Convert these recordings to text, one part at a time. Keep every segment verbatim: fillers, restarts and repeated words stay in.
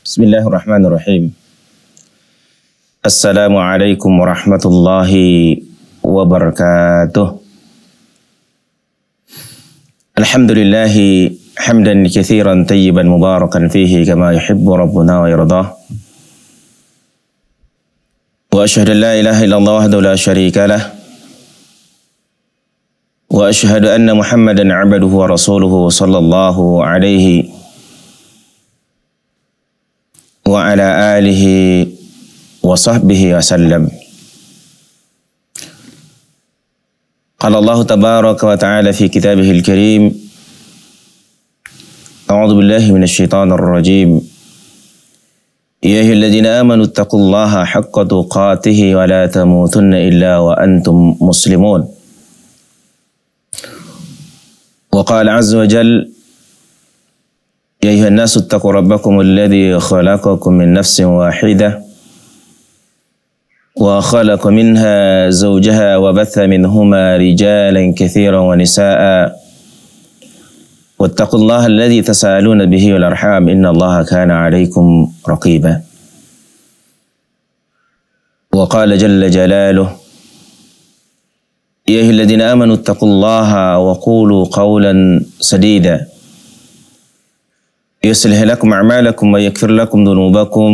Bismillahirrahmanirrahim. Assalamualaikum warahmatullahi wabarakatuh. Alhamdulillahi hamdan katsiran tayyiban mubarakan fihi kama yuhibbu rabbuna wa yardah. Wa asyhadu an la ilaha illallah wahdahu la syarika lah. Wa asyhadu anna Muhammadan 'abduhu wa rasuluhu sallallahu alaihi wa ala alihi wa sahbihi wa sallam. Qala Allah tabaraka wa ta'ala fi kitabihil karim. A'udzu billahi minasy syaithanir rajim. Ya ayyuhalladzina amanu taqullaha haqqa tuqatih wa la tamutunna illa wa antum muslimun. Wa qala 'azza wa jalla يا أيها الناس اتقوا ربكم الذي خلقكم من نفس واحدة وخلق منها زوجها وبث منهما رجالا كثيرا ونساء واتقوا الله الذي تساءلون به والأرحام إن الله كان عليكم رقيبا. وقال جل جلاله يا أيها الذين آمنوا اتقوا الله وقولوا قولا سديدا يصلح لكم أعمالكم ويغفر لكم ذنوبكم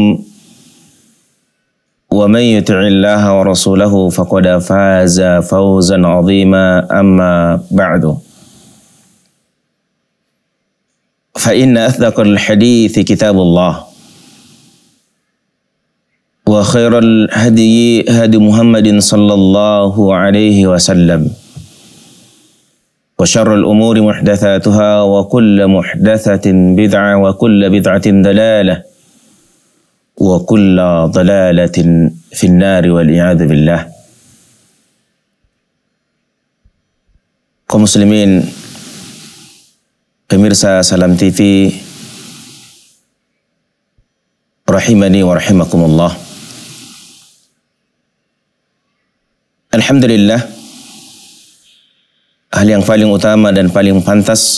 ومن يطع الله ورسوله فقد فاز فوزا عظيما أما بعد فإن أصدق الحديث كتاب الله وخير الهدي هدي محمد صلى الله عليه وسلم وشر الأمور محدثاتها وكل محدثة بدعة وكل بدعة ضلالة وكل ضلالة في النار والعياذ بالله. Kaum muslimin, pemirsa Salam T V, rahimani wa rahimakumullah. Alhamdulillah, hal yang paling utama dan paling pantas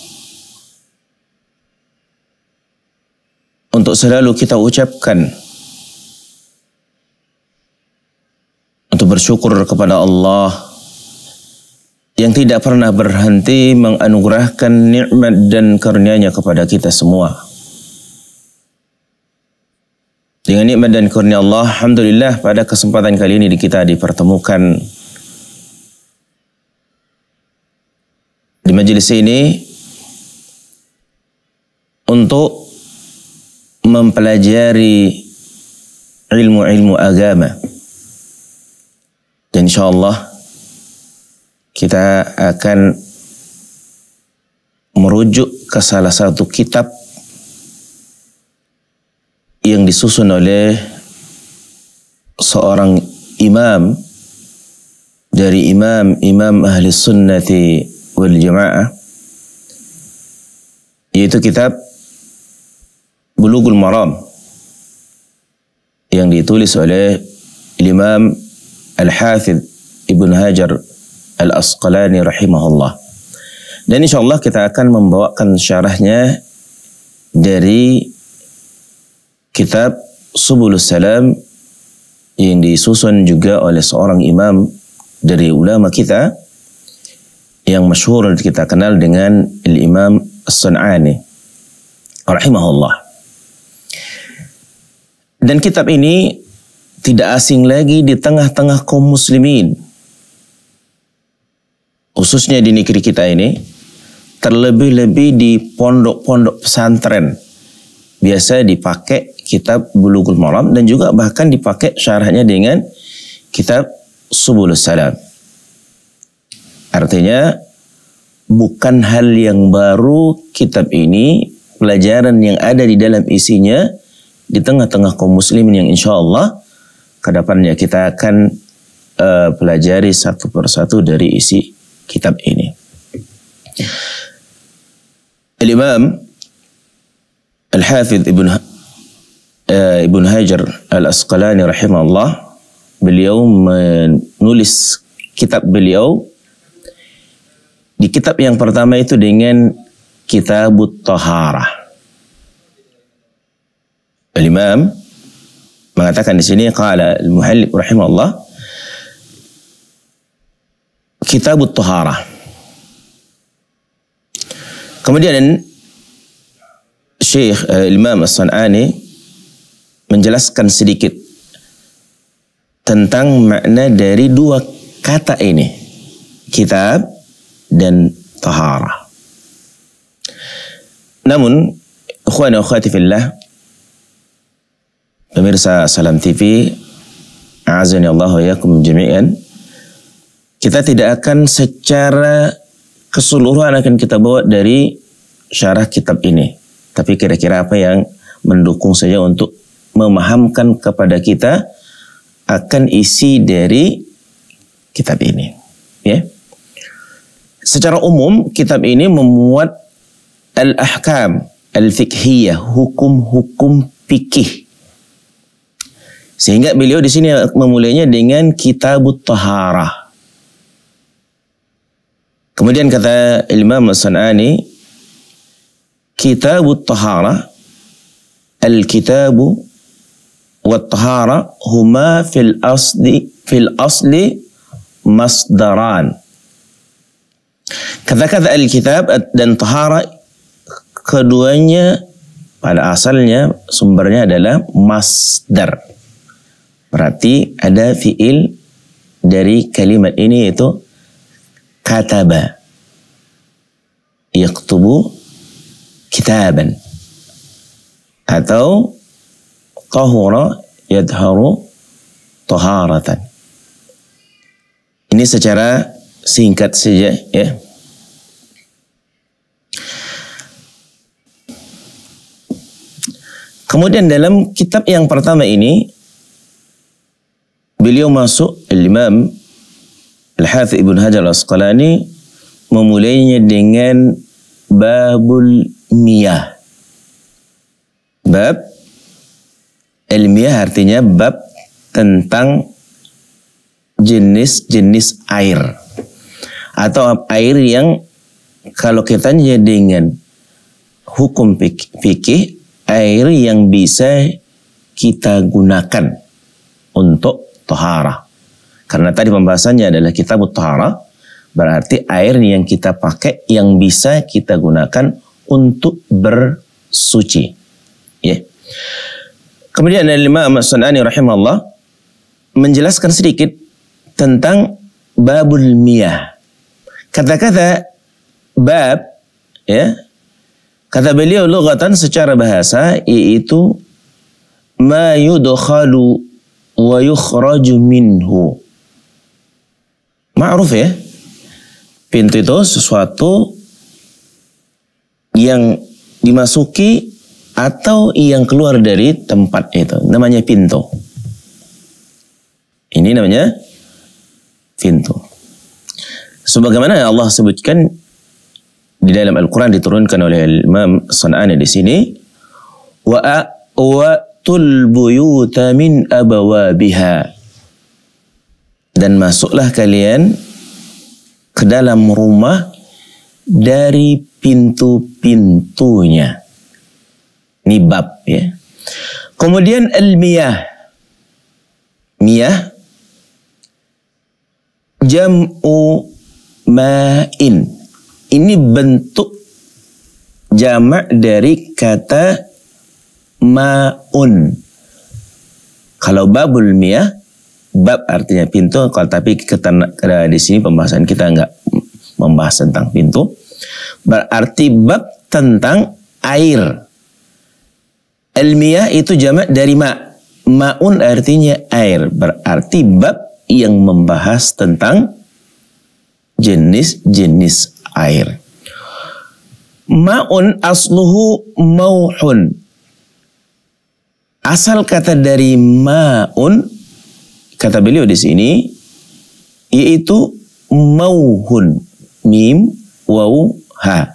untuk selalu kita ucapkan untuk bersyukur kepada Allah yang tidak pernah berhenti menganugerahkan nikmat dan karunia-Nya kepada kita semua. Dengan nikmat dan karunia Allah, alhamdulillah pada kesempatan kali ini kita dipertemukan di majelis ini untuk mempelajari ilmu-ilmu agama. Dan insyaallah kita akan merujuk ke salah satu kitab yang disusun oleh seorang imam dari imam-imam ahli sunnati wal jamaah, yaitu kitab Bulughul Maram yang ditulis oleh Imam Al-Hafidh Ibnu Hajar Al-Asqalani rahimahullah. Dan insyaallah kita akan membawakan syarahnya dari kitab Subulus Salam yang disusun juga oleh seorang imam dari ulama kita yang masyhur kita kenal dengan Al-Imam As-Sun'ani rahimahullah. Dan kitab ini tidak asing lagi di tengah-tengah kaum muslimin, khususnya di negeri kita ini, terlebih-lebih di pondok-pondok pesantren. Biasa dipakai kitab Bulughul Maram dan juga bahkan dipakai syarahnya dengan kitab Subulus Salam. Artinya bukan hal yang baru kitab ini, pelajaran yang ada di dalam isinya di tengah-tengah kaum muslimin yang insya Allah kedepannya kita akan uh, pelajari satu persatu dari isi kitab ini. Al-Imam Al-Hafidh Ibn, uh, Ibn Hajar Al-Asqalani rahimahullah, beliau menulis kitab beliau di kitab yang pertama itu dengan Kitabut Taharah. Al-Imam mengatakan di sini qala al-Muhallib rahimahullah Kitabut Taharah. Kemudian Syekh uh, Imam As-San'ani menjelaskan sedikit tentang makna dari dua kata ini, kitab dan taharah. Namun, ikhwan wa akhwati fillah, pemirsa Salam T V, a'azani Allah wa yakum jami'an, kita tidak akan secara keseluruhan akan kita bawa dari syarah kitab ini. Tapi kira-kira apa yang mendukung saja untuk memahamkan kepada kita akan isi dari kitab ini. Ya. Secara umum, kitab ini memuat al-ahkam al-fiqhiyah, hukum-hukum fikih. Sehingga beliau di sini memulainya dengan Kitabut Taharah. Kemudian kata Imam As-San'ani, Kitabut Taharah, al-kitabu wa tahara huma fil asli fil asli masdaran. Kata-kata al-kitab dan tahara keduanya pada asalnya sumbernya adalah masdar. Berarti ada fiil dari kalimat ini yaitu kataba, yaktubu kitaban, atau tahura yadharu taharatan. Ini secara singkat saja ya. Kemudian dalam kitab yang pertama ini beliau masuk, Imam Al-Hafidz Ibnu Hajar Al-Asqalani memulainya dengan babul miyah. Bab al-miyah artinya bab tentang jenis-jenis air atau air yang kalau kita dengan hukum fikih, air yang bisa kita gunakan untuk taharah. Karena tadi pembahasannya adalah Kitabut Taharah, berarti air yang kita pakai yang bisa kita gunakan untuk bersuci. Ya. Kemudian Imam As-San'ani rahimahullah menjelaskan sedikit tentang babul miyah. Kata-kata bab, ya, kata beliau lughatan secara bahasa yaitu ma yudkhalu wa yukhraju minhu. Ma'ruf ya. Pintu itu sesuatu yang dimasuki atau yang keluar dari tempat itu. Namanya pintu. Ini namanya pintu. Sebagaimana Allah sebutkan di dalam Al-Quran diturunkan oleh Imam As-San'ani di sini, wa wa'tul buyuta min abawabiha, dan masuklah kalian ke dalam rumah dari pintu-pintunya. Ini bab ya. Kemudian al-miyah. Miyah jam'u ma'in. Ini bentuk jamak dari kata ma'un. Kalau babul miyah, bab artinya pintu, kalau tapi kita di sini pembahasan kita enggak membahas tentang pintu. Berarti bab tentang air. Al-miyah itu jamak dari ma. Ma'un artinya air. Berarti bab yang membahas tentang jenis-jenis air. Ma'un asluhu mauhun. Asal kata dari ma'un, kata beliau di sini, yaitu mauhun. Mim, waw, ha.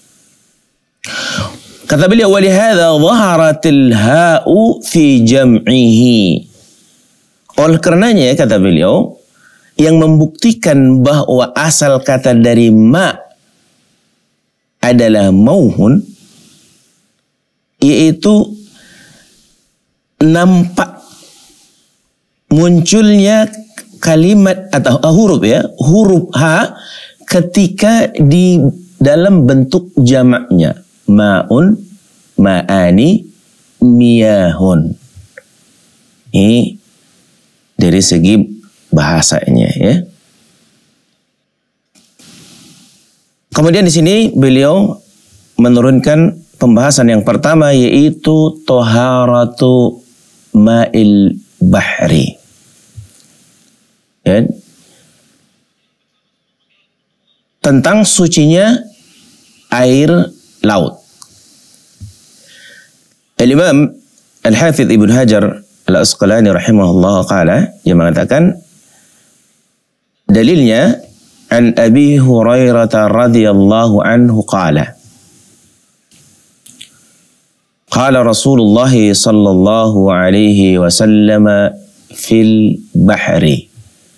Kata beliau, walihada zaharatil ha'u fi jam'ihi. Oleh karenanya, kata beliau, yang membuktikan bahwa asal kata dari ma adalah mauhun, yaitu nampak munculnya kalimat atau uh, huruf ya, huruf ha ketika di dalam bentuk jamaknya, ma'un, ma'ani, miyahun. Ini dari segi bahasanya ya. Kemudian di sini beliau menurunkan pembahasan yang pertama, yaitu toharatu ma'il bahri. Ya. Tentang sucinya air laut. Al-Imam Al-Hafidh Ibn Hajar Al-Asqalani rahimahullah qala, dia mengatakan dalilnya an Abi Hurairah radhiyallahu anhu qala qala Rasulullah sallallahu alaihi wasallam fil bahri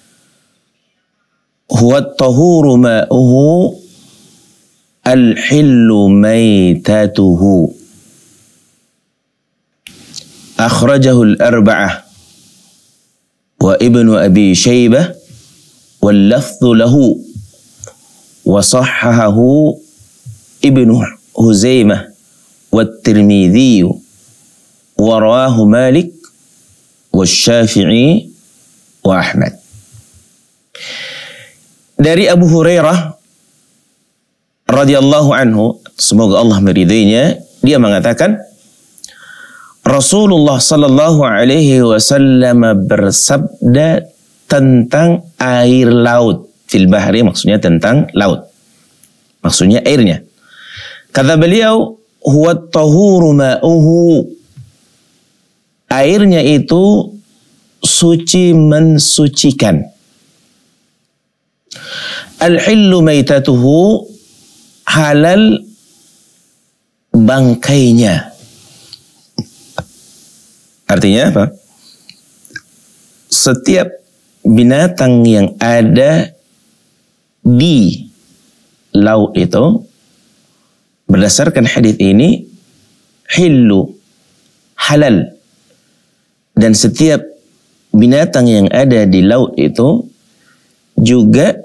huwa at-tahuru ma'uhu al-hillu maytatuhu akhrajahu al-arba'ah wa ibnu Abi Shaybah wal lafdhu lahu wa sahhahahu ibnu Huzaimah wat Tirmidzi wa rawahu Malik wa Syafi'i wa Ahmad. Dari Abu Hurairah radhiyallahu anhu, semoga Allah meridainya, dia mengatakan Rasulullah sallallahu alaihi wasallam bersabda tentang air laut. Fil bahri maksudnya tentang laut. Maksudnya airnya. Kata beliau, huwa at-tahuru ma'uhu. Airnya itu suci mensucikan. Al-hillu maitatuhu, halal bangkainya. Artinya apa? Setiap binatang yang ada di laut itu, berdasarkan hadis ini, hillu, halal. Dan setiap binatang yang ada di laut itu juga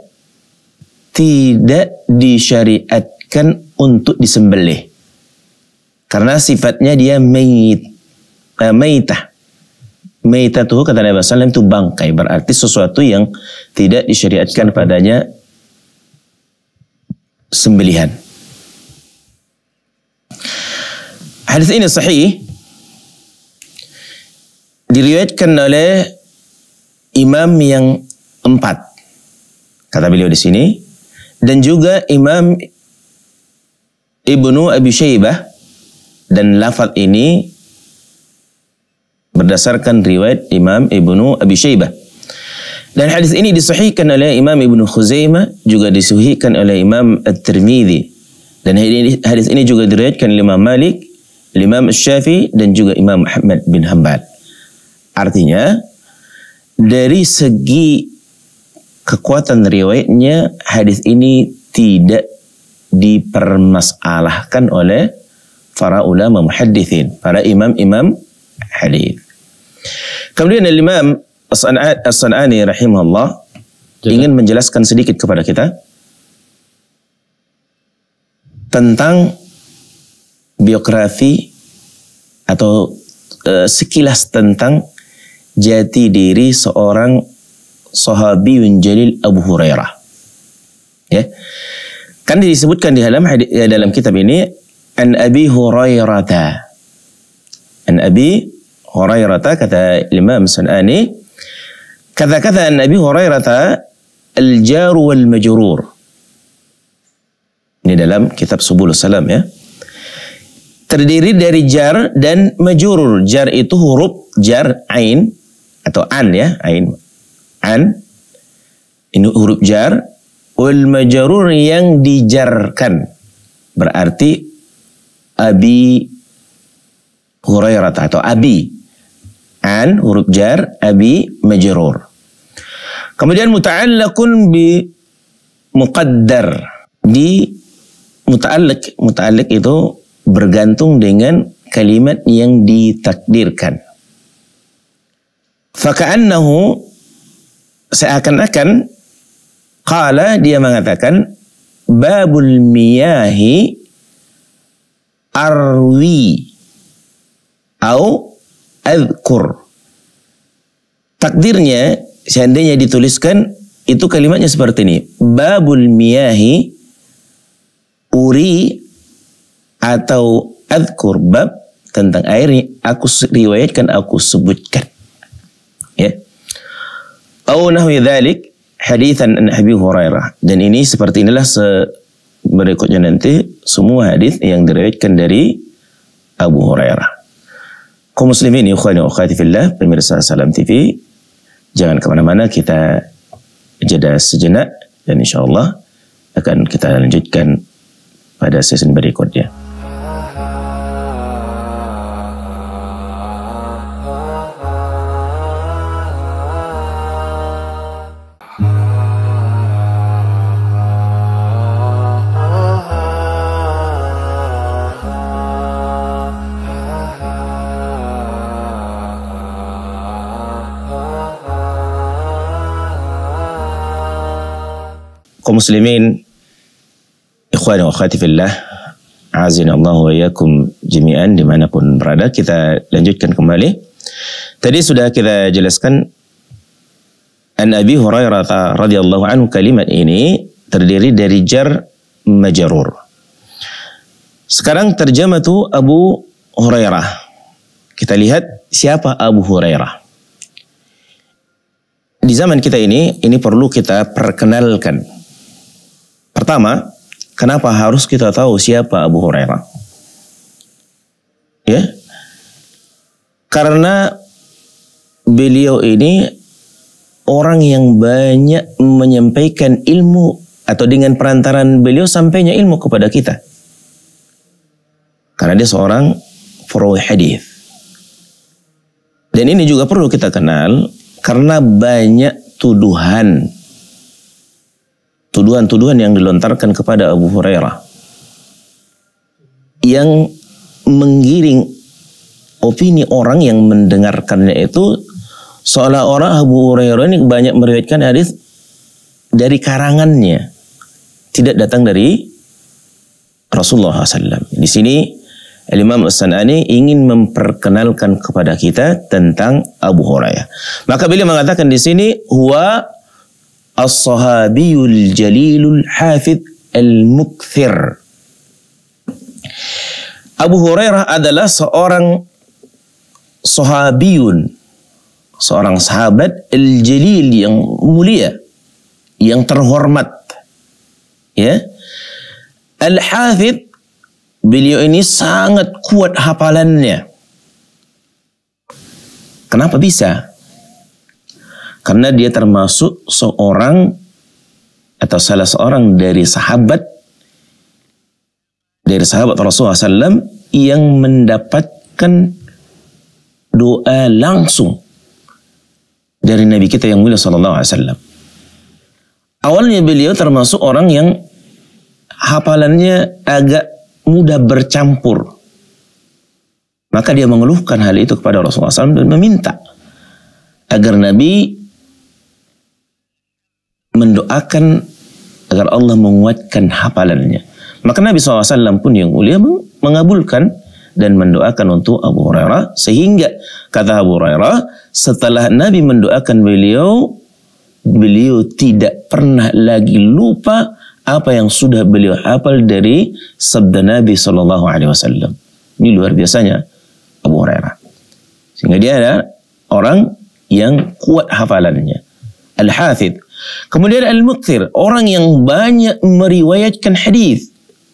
tidak disyariatkan untuk disembelih. Karena sifatnya dia mayit, uh, maytah. Maytah itu kata Nabi sallallahu alaihi wasallam itu bangkai, berarti sesuatu yang tidak disyariatkan padanya sembelihan. Hadis ini sahih, diriwayatkan oleh imam yang empat, kata beliau di sini, dan juga Imam Ibnu Abi Shaybah, dan lafaz ini berdasarkan riwayat Imam Ibnu Abi Shaybah. Dan hadis ini disahihkan oleh Imam Ibnu Khuzaimah, juga disahihkan oleh Imam At-Tirmidzi. Dan hadis ini juga diriwayatkan oleh Imam Malik, Imam Syafi'i, dan juga Imam Ahmad bin Hanbal. Artinya, dari segi kekuatan riwayatnya, hadis ini tidak dipermasalahkan oleh para ulama muhadditsin, para imam-imam hadis. Kemudian Imam As-San'ani rahimahullah ingin menjelaskan sedikit kepada kita tentang biografi atau uh, sekilas tentang jati diri seorang sahabiyun jalil Abu Hurairah. Ya. Kan disebutkan di dalam hadis, dalam kitab ini, an Abi Hurairah. An Abi Hurairah, kata Imam San'ani, kata-kata an Abi Hurairah al-jar wal majrur. Ini dalam kitab Subulus Salam ya. Terdiri dari jar dan majrur. Jar itu huruf jar ain atau an ya, ain. An, ini huruf jar, wal majrur yang dijarkan, berarti Abi Hurairah atau Abi. An huruf jar, Abi majrur. Kemudian muta'allaqun bi muqaddar. Di muta'alliq, muta'alliq itu bergantung dengan kalimat yang ditakdirkan. Faka'annahu, seakan-akan, qala, dia mengatakan, babul miyahi arwi au adhkur. Takdirnya, seandainya dituliskan, itu kalimatnya seperti ini. Babul miyahi uri atau adhkur, bab tentang air ini aku riwayatkan, aku sebutkan. Ya. Au nahwi dzalik haditsan an Abi Hurairah. Dan ini seperti inilah berikutnya nanti semua hadis yang diriwayatkan dari Abu Hurairah. Kaum muslimin ikhwani wa akhwati fillah, pemirsa Salam T V, jangan kemana-mana, kita jeda sejenak dan insyaallah akan kita lanjutkan pada sesi berikutnya. Kaum muslimin ikhwani wa akhwati fillah, azina Allah wa iyyakum jami'an dimanapun berada, kita lanjutkan kembali. Tadi sudah kita jelaskan an Abi Hurairah radhiyallahu anhu, kalimat ini terdiri dari jar majrur. Sekarang terjemah tu Abu Hurairah. Kita lihat siapa Abu Hurairah. Di zaman kita ini, ini perlu kita perkenalkan. Pertama, kenapa harus kita tahu siapa Abu Hurairah? Ya, karena beliau ini orang yang banyak menyampaikan ilmu, atau dengan perantaran beliau sampainya ilmu kepada kita. Karena dia seorang perawi hadis. Dan ini juga perlu kita kenal karena banyak tuduhan Tuduhan-tuduhan yang dilontarkan kepada Abu Hurairah yang menggiring opini orang yang mendengarkannya itu seolah-olah Abu Hurairah ini banyak meriwayatkan hadis dari karangannya, tidak datang dari Rasulullah shallallahu alaihi wasallam. Di sini Imam As-San'ani ingin memperkenalkan kepada kita tentang Abu Hurairah. Maka beliau mengatakan di sini, huwa as-sahabiyul jalilul hafidh al-mukthir. Abu Hurairah adalah seorang sahabiyun, seorang sahabat al-jalil yang mulia, yang terhormat. Ya, al-hafidh, beliau ini sangat kuat hafalannya. Kenapa bisa? Karena dia termasuk seorang atau salah seorang dari sahabat dari sahabat Rasulullah shallallahu alaihi wasallam yang mendapatkan doa langsung dari Nabi kita yang mulia sallallahu alaihi wasallam. Awalnya beliau termasuk orang yang hafalannya agak mudah bercampur. Maka dia mengeluhkan hal itu kepada Rasulullah shallallahu alaihi wasallam dan meminta agar Nabi mendoakan agar Allah menguatkan hafalannya. Maka Nabi shallallahu alaihi wasallam pun yang mulia mengabulkan dan mendoakan untuk Abu Hurairah, sehingga kata Abu Hurairah, setelah Nabi mendoakan beliau, beliau tidak pernah lagi lupa apa yang sudah beliau hafal dari sabda Nabi shallallahu alaihi wasallam. Ini luar biasanya Abu Hurairah, sehingga dia adalah orang yang kuat hafalannya, al-hafidh. Kemudian al-mukthir, orang yang banyak meriwayatkan hadis.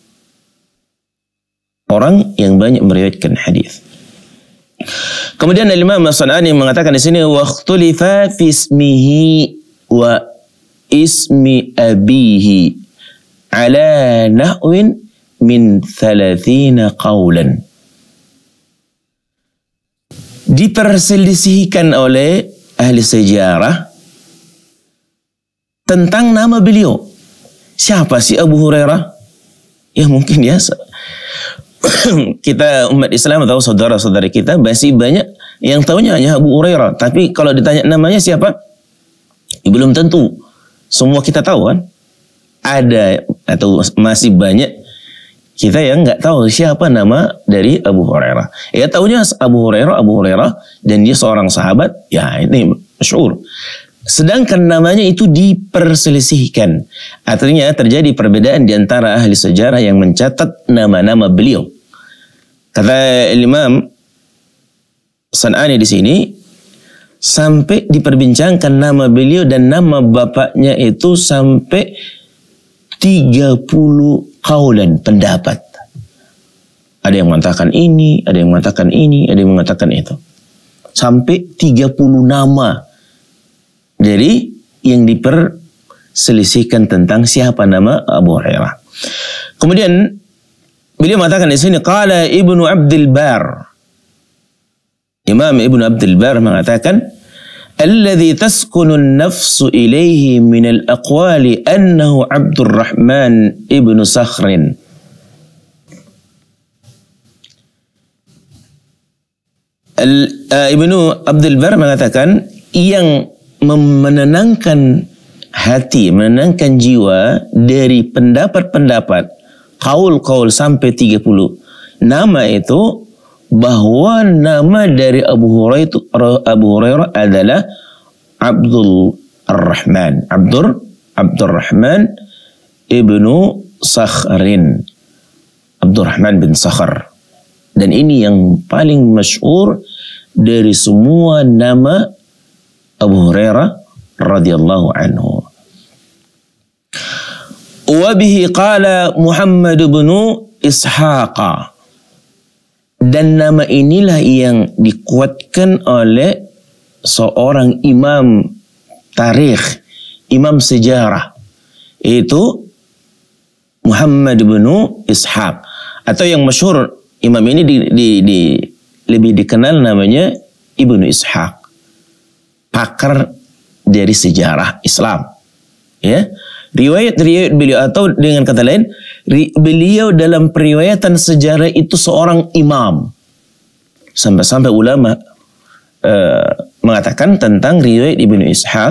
Orang yang banyak meriwayatkan hadis. Kemudian Imam As-San'ani mengatakan di sini, wa ikhtulifa fi ismihi wa ismi abihi ala nahwin min thalathina qawlan. Diperselisihkan oleh ahli sejarah tentang nama beliau. Siapa sih Abu Hurairah? Ya mungkin ya kita umat Islam atau saudara-saudara kita masih banyak Yang tahunya hanya Abu Hurairah. Tapi kalau ditanya namanya siapa? Ya, belum tentu. Semua kita tahu kan? Ada atau masih banyak kita yang nggak tahu siapa nama dari Abu Hurairah. Ya tahunya Abu Hurairah, Abu Hurairah, dan dia seorang sahabat. Ya ini masyhur. Sedangkan namanya itu diperselisihkan. Artinya terjadi perbedaan di antara ahli sejarah yang mencatat nama-nama beliau. Kata Imam San'ani di sini, sampai diperbincangkan nama beliau dan nama bapaknya itu sampai tiga puluh kaulan pendapat. Ada yang mengatakan ini, ada yang mengatakan ini, ada yang mengatakan itu. Sampai tiga puluh nama. Jadi yang diperselisihkan tentang siapa nama Abu Hurairah. Kemudian beliau mengatakan di sini, qala Ibnu Abdul Bar. Imam Ibnu Abdul Bar mengatakan, alladhi taskunu an-nafsu ilayhi min al-aqwali annahu Abdurrahman ibnu Sakhrin. Al, uh, Ibnu Abdul Bar mengatakan yang menenangkan hati, menenangkan jiwa dari pendapat-pendapat, kaul-kaul sampai tiga puluh nama itu, bahwa nama dari Abu Hurairah, Abu Hurairah adalah Abdul Rahman, Abdur Abdurrahman ibnu Sakhrin, Abdurrahman bin Sakhr. Dan ini yang paling masyhur dari semua nama Abu Hurairah radhiyallahu anhu. Wa bihi qala Muhammad bin Ishaq. Dan nama inilah yang dikuatkan oleh seorang imam tarikh, imam sejarah, yaitu Muhammad bin Ishaq, atau yang masyhur imam ini di, di, di, lebih dikenal namanya Ibnu Ishaq, pakar dari sejarah Islam. Ya, riwayat-riwayat beliau, atau dengan kata lain, beliau dalam periwayatan sejarah itu seorang imam. Sampai-sampai ulama uh, mengatakan tentang riwayat Ibnu Ishaq,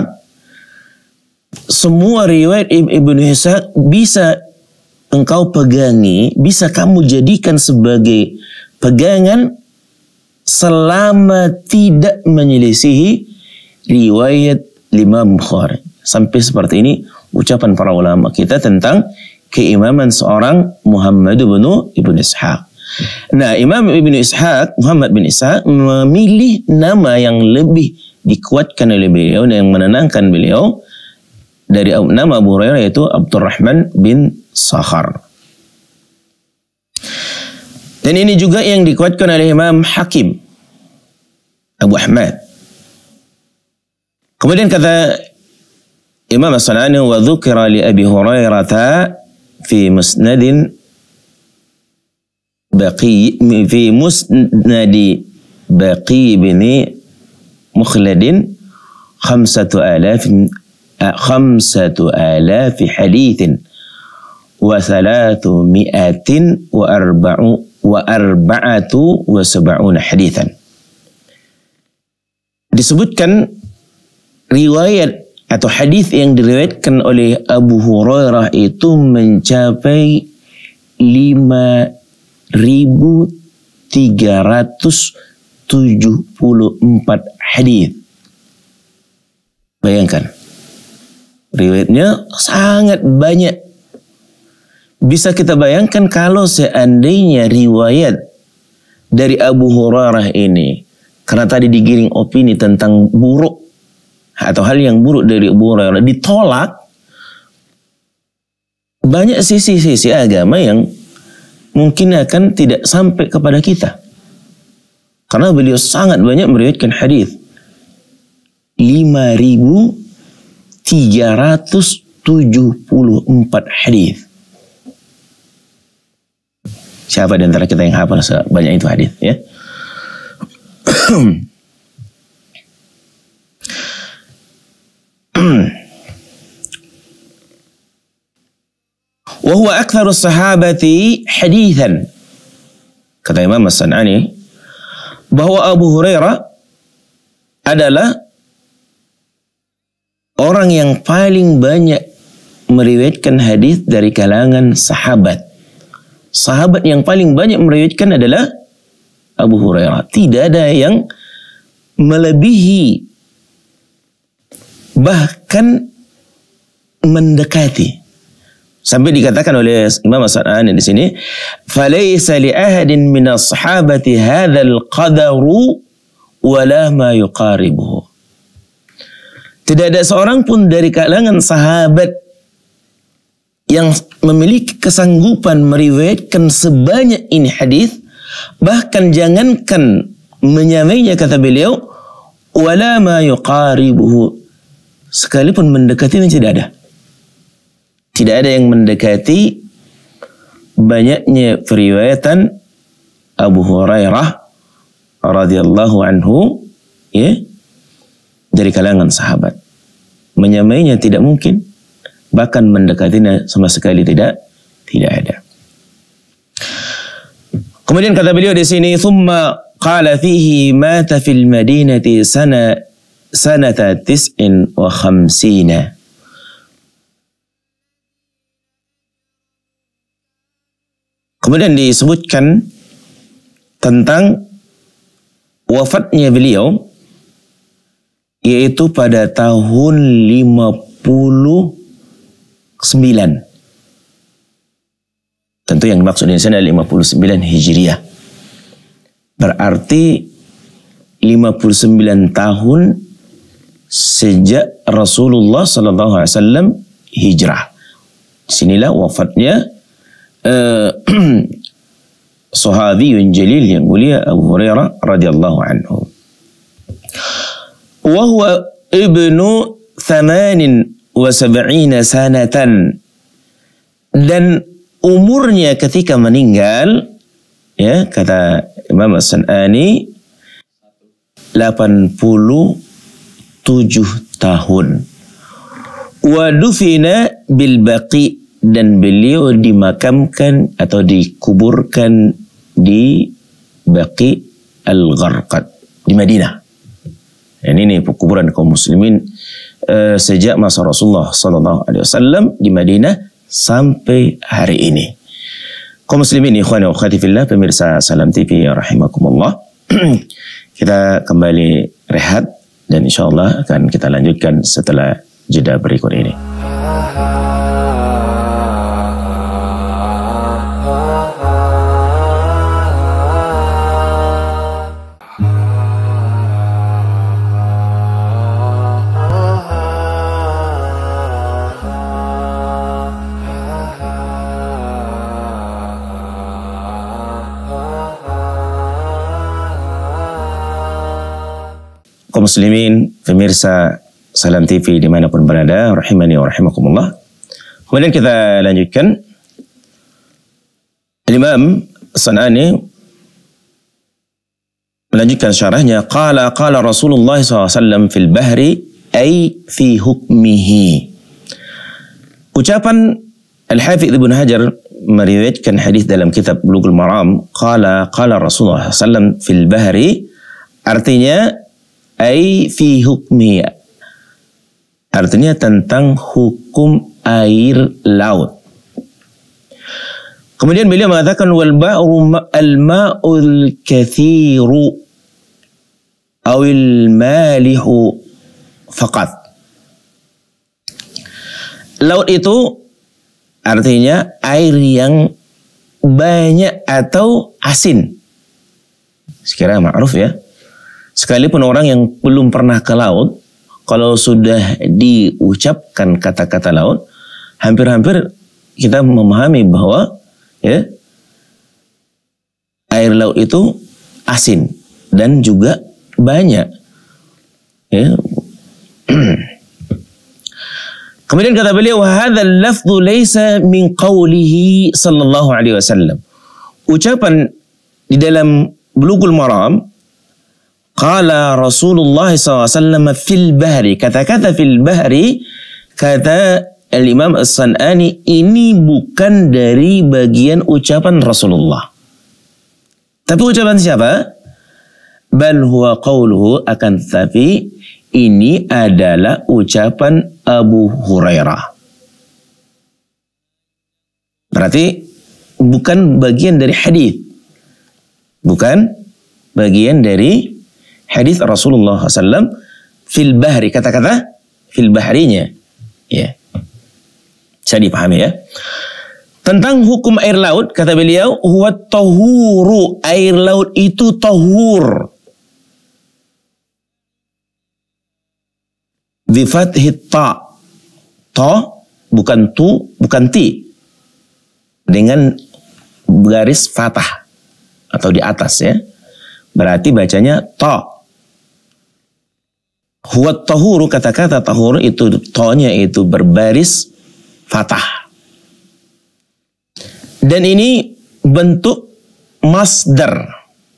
semua riwayat Ibnu Ishaq bisa engkau pegangi, bisa kamu jadikan sebagai pegangan selama tidak menyelisihi riwayat Imam Bukhari. Sampai seperti ini ucapan para ulama kita tentang keimaman seorang Muhammad bin Ibnu Ishaq. Nah, Imam Ibnu Ishaq, Muhammad bin Ishaq, memilih nama yang lebih dikuatkan oleh beliau dan yang menenangkan beliau dari nama Abu Hurairah, yaitu Abdurrahman bin Sakhr. Dan ini juga yang dikuatkan oleh Imam Hakim, Abu Ahmad. Kemudian kata Imam As-San'ani, wa dzukira li Abi Hurairah fi musnadin baqi fi musnadi Baqi bin Mukhladin khamsatu alaf khamsatu alaf hadithin wa thalathu mi'atin wa arba'u wa arba'atu wa sab'una hadithan. Disebutkan riwayat atau hadis yang diriwayatkan oleh Abu Hurairah itu mencapai lima ribu tiga ratus tujuh puluh empat hadis. Bayangkan, riwayatnya sangat banyak. Bisa kita bayangkan kalau seandainya riwayat dari Abu Hurairah ini, karena tadi digiring opini tentang buruk atau hal yang buruk dari Abu Hurairah, ditolak, banyak sisi-sisi agama yang mungkin akan tidak sampai kepada kita. Karena beliau sangat banyak meriwayatkan hadis. lima ribu tiga ratus tujuh puluh empat hadis. Siapa di antara kita yang hafal sebanyak itu hadis, ya? Wa huwa aktsaru sahabati haditsan. Kata Imam As-San'ani bahwa Abu Hurairah adalah orang yang paling banyak meriwayatkan hadis dari kalangan sahabat. Sahabat yang paling banyak meriwayatkan adalah Abu Hurairah. Tidak ada yang melebihi, bahkan mendekati. Sampai dikatakan oleh Imam As-San'ani di sini, "Falaysa li ahadin min as-sahabati hadzal qadaru wala ma yuqaribuhu." Tidak ada seorang pun dari kalangan sahabat yang memiliki kesanggupan meriwayatkan sebanyak ini hadis, bahkan jangankan menyamainya, kata beliau, wala ma yuqaribuhu, sekalipun mendekatinya tidak ada. Tidak ada yang mendekati banyaknya periwayatan Abu Hurairah radhiyallahu anhu, ya, dari kalangan sahabat. Menyamainya tidak mungkin, bahkan mendekatinya sama sekali tidak tidak ada. Kemudian kata beliau di sini, "Tsumma qala fihi mata fil madinati sana sanata tis'in wa khamsina." Kemudian disebutkan tentang wafatnya beliau, yaitu pada tahun lima puluh sembilan. Tentu yang dimaksud di sini adalah lima puluh sembilan Hijriah. Berarti lima puluh sembilan tahun sejak Rasulullah sallallahu alaihi wasallam hijrah. Sinilah wafatnya uh, sahabiyun jalil yang mulia Abu Hurairah radhiyallahu anhu. Wa huwa ibnu thamanin wa sab'ina sanatan, dan umurnya ketika meninggal, ya, kata Imam As-San'ani, delapan puluh tujuh tahun. Wa dufina bil Baqi, dan beliau dimakamkan atau dikuburkan di Baqi Al-Gharqad di Madinah. Dan ini kuburan kaum muslimin uh, sejak masa Rasulullah sallallahu alaihi wasallam di Madinah sampai hari ini. Kaum muslimin, ikhwani wa akhwati fillah, pemirsa Salam T V rahimakumullah. Kita kembali rehat dan insyaallah akan kita lanjutkan setelah jeda berikut ini. Kaum muslimin, pemirsa Salam T V dimanapun berada, rahimani wa rahimakumullah. Kemudian kita lanjutkan. Imam As-San'ani melanjutkan syarahnya. Qala qala Rasulullah sallallahu alaihi wasallam fil bahri ay fi hukmihi. Ucapan Al-Hafidh Ibn Hajar meriwayatkan hadis dalam kitab Bulughul Maram. Qala qala Rasulullah sallallahu alaihi wasallam fil bahri, artinya ai fi hukmi, artinya tentang hukum air laut. Kemudian beliau mengatakan wal ba'ru al-ma'ul kathiru awil malihu faqat. Laut itu artinya air yang banyak atau asin. Sekiranya ma'ruf ya. Sekalipun orang yang belum pernah ke laut, kalau sudah diucapkan kata-kata laut, hampir-hampir kita memahami bahwa ya, air laut itu asin dan juga banyak. Ya. Kemudian kata beliau, hadzal lafdhu laysa min qawlihi sallallahu alaihi wasallam. Ucapan di dalam Bulughul Maram, qala Rasulullah sallallahu alaihi wasallam fil bahri, kata-kata fil bahri, kata Al-Imam As-San'ani, ini bukan dari bagian ucapan Rasulullah. Tapi ucapan siapa? bal huwa qauluhu, akan tetapi ini adalah ucapan Abu Hurairah. Berarti bukan bagian dari hadis, bukan bagian dari hadis Rasulullah shallallahu alaihi wasallam fil bahri, kata-kata fil bahrinya, ya, bisa dipahami ya. Tentang hukum air laut, kata beliau, huwa tahuru, air laut itu tahur. Bi fathit ta, ta bukan tu, bukan ti, dengan garis fathah atau di atas ya. Berarti bacanya ta. Huwa tahuru, kata-kata tahur itu ta-nya itu berbaris fathah. Dan ini bentuk masdar.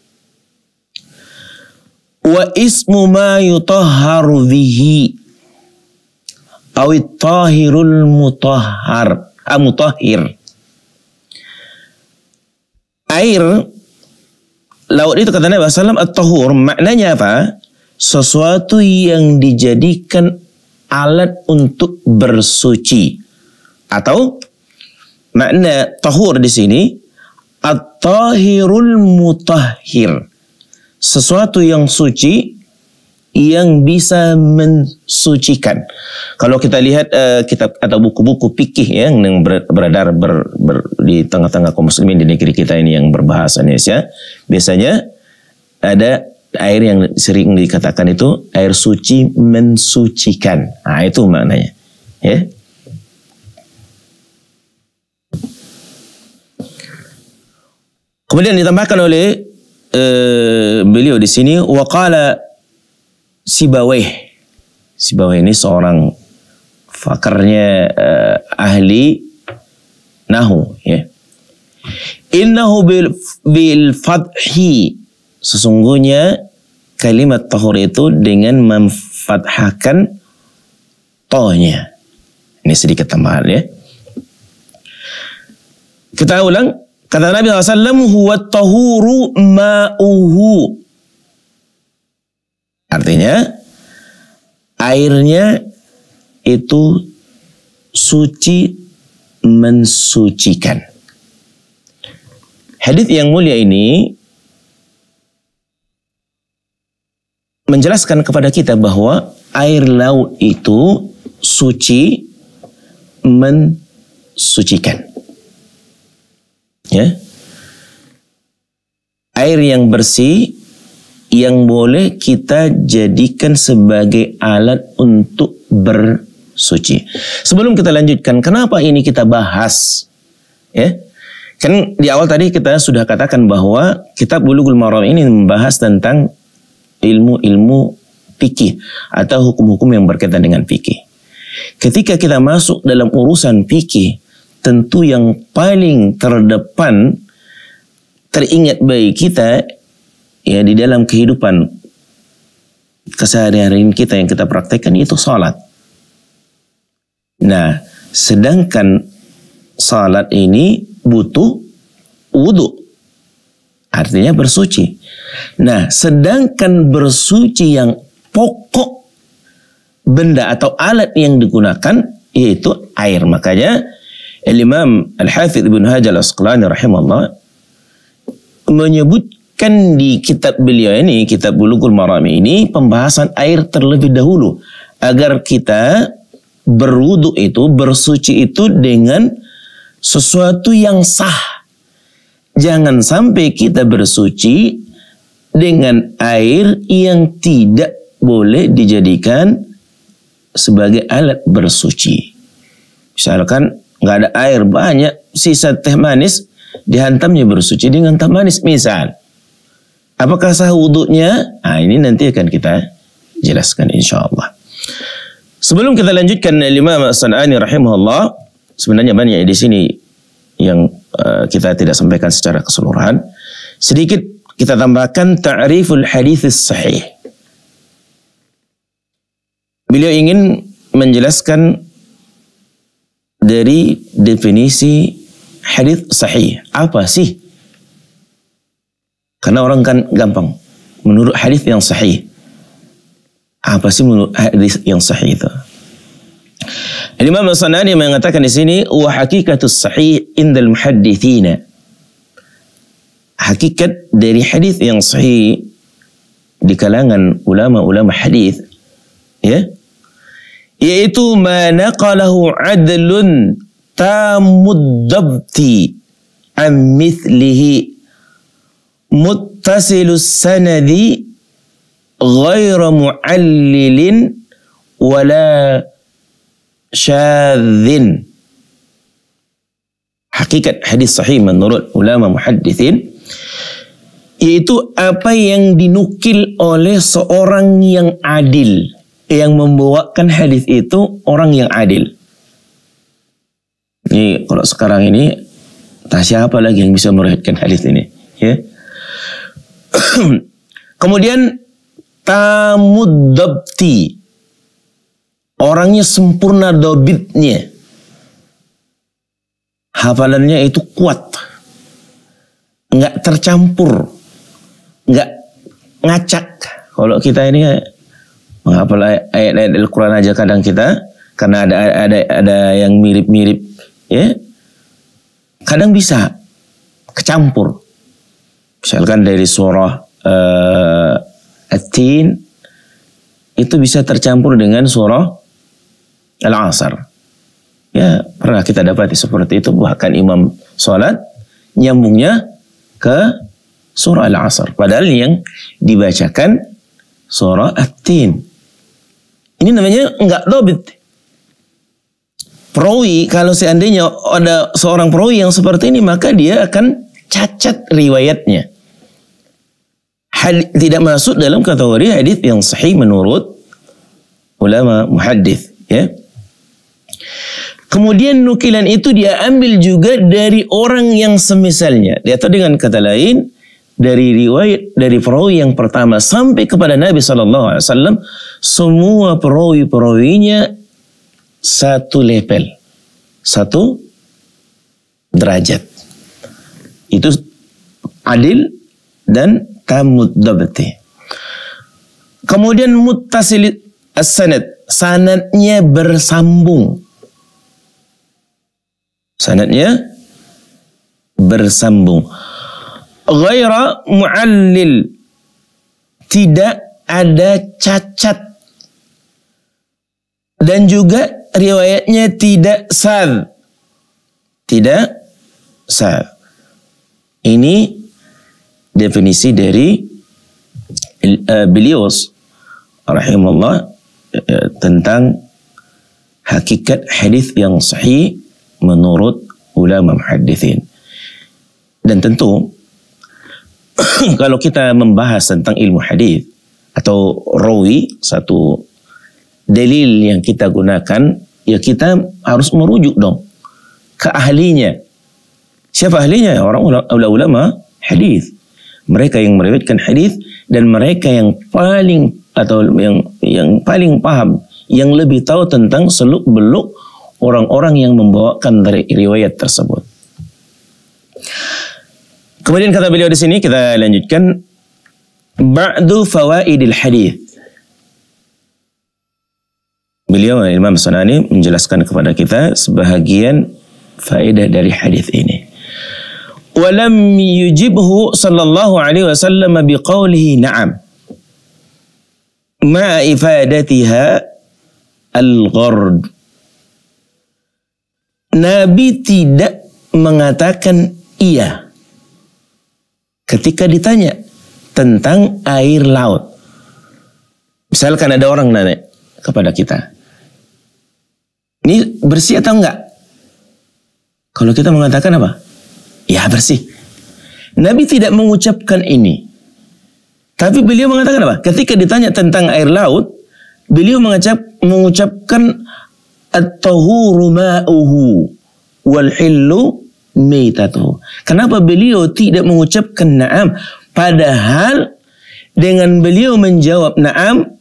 Wa ismu ma yutahharu bihi awit tahirul mutahhar, amutahhir. Air laut itu, kata Nabi sallallahu alaihi wasallam, at-tahur, maknanya apa? Sesuatu yang dijadikan alat untuk bersuci. Atau makna tahur di sini at-tahirul mutahhir, sesuatu yang suci yang bisa mensucikan. Kalau kita lihat uh, kitab atau buku-buku fikih ya, yang beredar ber, ber, di tengah-tengah kaum muslimin di negeri kita ini yang berbahasa Indonesia, biasanya ada air yang sering dikatakan itu air suci mensucikan. Nah, itu maknanya. Ya. Kemudian ditambahkan oleh uh, beliau di sini, waqala Sibawayh. Sibawayh ini seorang fakarnya uh, ahli nahu ya. Innahu bil, bil fathi, sesungguhnya kalimat tahur itu dengan memfathahkan tohnya. Ini sedikit tambahan ya. Kita ulang, kata Nabi sallallahu alaihi wasallam, huwa tahuru ma'uhu. Artinya airnya itu suci mensucikan. Hadis yang mulia ini menjelaskan kepada kita bahwa air laut itu suci mensucikan. Ya. Air yang bersih yang boleh kita jadikan sebagai alat untuk bersuci. Sebelum kita lanjutkan, kenapa ini kita bahas? Ya, kan di awal tadi kita sudah katakan bahwa kitab Bulughul Maram ini membahas tentang ilmu-ilmu fikih atau hukum-hukum yang berkaitan dengan fikih. Ketika kita masuk dalam urusan fikih, tentu yang paling terdepan teringat bagi kita ya di dalam kehidupan keseharian kita yang kita praktekkan itu salat. Nah, sedangkan salat ini butuh wudu, artinya bersuci. Nah, sedangkan bersuci yang pokok benda atau alat yang digunakan yaitu air. Makanya Al-Imam Al-Hafidh Ibn Hajar Al-Asqalani rahimahullah menyebut kan di kitab beliau ini, kitab Bulughul Maram ini, pembahasan air terlebih dahulu agar kita berwudu itu, bersuci itu dengan sesuatu yang sah. Jangan sampai kita bersuci dengan air yang tidak boleh dijadikan sebagai alat bersuci. Misalkan nggak ada air banyak, sisa teh manis, dihantamnya bersuci dengan teh manis misal. Apakah sah wudunya? Nah, ini nanti akan kita jelaskan insyaallah. Sebelum kita lanjutkan, Imam As-San'ani rahimahullah, sebenarnya banyak di sini yang uh, kita tidak sampaikan secara keseluruhan. Sedikit kita tambahkan ta'riful hadits sahih. Beliau ingin menjelaskan dari definisi hadits sahih. Apa sih? Karena orang kan gampang. menurut hadis yang sahih. Apa sih menurut hadis yang sahih itu? Imam As-Sanani mengatakan di sini wa hakikatus sahih indal muhadditsina. Hakikat dari hadis yang sahih di kalangan ulama-ulama hadis, ya, yaitu ma naqalahu adlun tamud dabti an mithlihi muttasilus sanadi ghairu mu'allilin wala syadzin. Hakikat hadis sahih menurut ulama muhadditsin yaitu apa yang dinukil oleh seorang yang adil, yang membawakan hadis itu orang yang adil. Ini kalau sekarang ini tak siapa lagi yang bisa meriwayatkan hadis ini, ya. Kemudian tamud dabti, orangnya sempurna dobitnya, hafalannya itu kuat, nggak tercampur, nggak ngacak. Kalau kita ini menghafal ayat-ayat Al-Quran aja kadang kita, karena ada ada ada yang mirip-mirip, ya, kadang bisa kecampur. Misalkan dari surah uh, At-Tin itu bisa tercampur dengan surah Al-Asr. Ya, pernah kita dapati seperti itu. Bahkan imam sholat nyambungnya ke surah Al-Asr. Padahal yang dibacakan surah At-Tin. Ini namanya enggak dobit. Perawi, kalau seandainya ada seorang perawi yang seperti ini, maka dia akan cacat riwayatnya. Had, tidak masuk dalam kategori hadis yang sahih menurut ulama muhaddits, ya. Kemudian nukilan itu dia ambil juga dari orang yang semisalnya. Atau dengan kata lain, dari riwayat dari perawi yang pertama sampai kepada Nabi Sallallahu Alaihi Wasallam, semua perawi-perawinya satu level, satu derajat. Itu adil dan tamud dabti. Kemudian muttasil as-sanad, sanadnya bersambung. Sanadnya bersambung. Ghaira mu'allil, tidak ada cacat. Dan juga riwayatnya tidak sad. Tidak sad. Ini definisi dari uh, beliau rahimahullah uh, tentang hakikat hadis yang sahih menurut ulama muhadditsin. Dan tentu kalau kita membahas tentang ilmu hadis atau rawi, satu dalil yang kita gunakan, ya kita harus merujuk dong ke ahlinya. Siapa ahlinya? Orang ulama hadis. Mereka yang meriwayatkan hadis dan mereka yang paling atau yang yang paling paham, yang lebih tahu tentang seluk-beluk orang-orang yang membawakan dari riwayat tersebut. Kemudian kata beliau di sini, kita lanjutkan, ba'du fawaidil hadis. Beliau Imam As-Sanani menjelaskan kepada kita sebahagian faedah dari hadis ini. Walam yujibhu sallallahu alaihi wasallam biqaulihi na'am ma'a ifadatiha al-ghard. Nabi tidak mengatakan iya ketika ditanya tentang air laut. Misalkan ada orang nanya kepada kita, ini bersih atau enggak? Kalau kita mengatakan apa? Ya bersih. Nabi tidak mengucapkan ini. Tapi beliau mengatakan apa? Ketika ditanya tentang air laut, beliau mengucap, mengucapkan at-tahuru ma'uhu wal hillu maitatuhu. Kenapa beliau tidak mengucapkan na'am? Padahal dengan beliau menjawab na'am,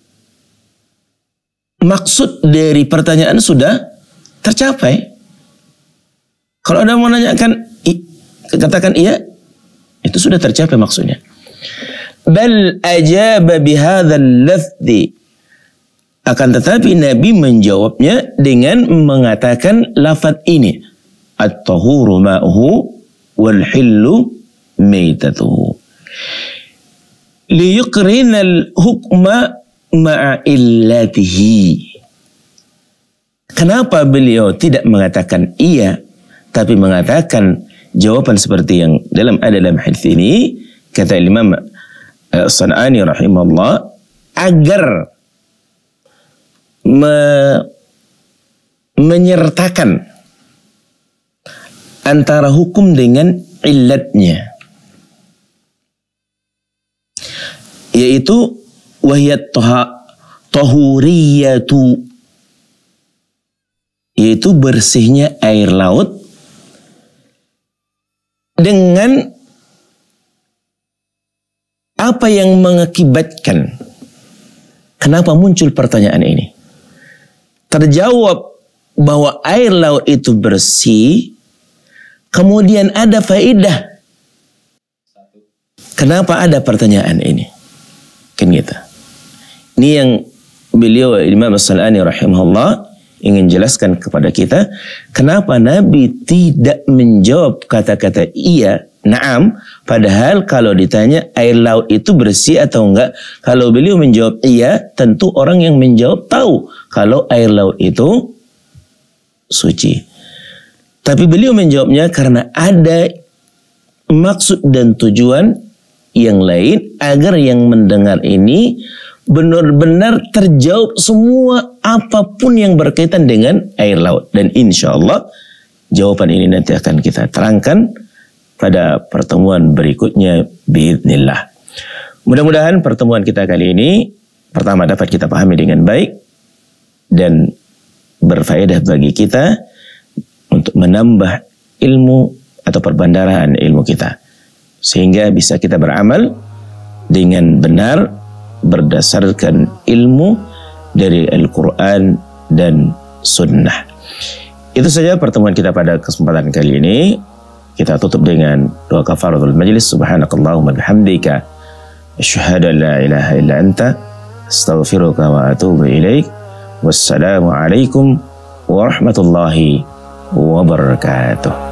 maksud dari pertanyaan sudah tercapai. Kalau ada mau menanyakan, katakan iya, itu sudah tercapai maksudnya. bal ajaba bihadzal lafzi, akan tetapi Nabi menjawabnya dengan mengatakan lafaz ini, at-tahuru ma'uhu wal hillu maitatuhu, liyuqrinal hukma ma'a illatihi. Kenapa beliau tidak mengatakan iya, tapi mengatakan jawaban seperti yang dalam ada dalam hadis ini? Kata Imam As-San'ani rahimahullah, agar me menyertakan antara hukum dengan illatnya, yaitu wahiyat tahuriyatu, yaitu bersihnya air laut, dengan apa yang mengakibatkan kenapa muncul pertanyaan ini. Terjawab bahwa air laut itu bersih, kemudian ada faedah. Kenapa ada pertanyaan ini? Kan gitu. Ini yang beliau Imam As-San'ani rahimahullah ingin jelaskan kepada kita, kenapa Nabi tidak menjawab kata-kata iya, na'am, padahal kalau ditanya air laut itu bersih atau enggak, kalau beliau menjawab iya, tentu orang yang menjawab tahu kalau air laut itu suci. Tapi beliau menjawabnya karena ada maksud dan tujuan yang lain, agar yang mendengar ini benar-benar terjawab semua apapun yang berkaitan dengan air laut. Dan insya Allah jawaban ini nanti akan kita terangkan pada pertemuan berikutnya biidznillah. Mudah-mudahan pertemuan kita kali ini pertama dapat kita pahami dengan baik dan berfaedah bagi kita untuk menambah ilmu atau perbandaran ilmu kita, sehingga bisa kita beramal dengan benar berdasarkan ilmu dari Al-Quran dan Sunnah. Itu saja pertemuan kita pada kesempatan kali ini. Kita tutup dengan doa kafaratul majlis. Subhanakallahumma bihamdika, asyhadu an la ilaha illa anta, astaghfiruka wa atubu ilaik. Wassalamu alaikum warahmatullahi wabarakatuh.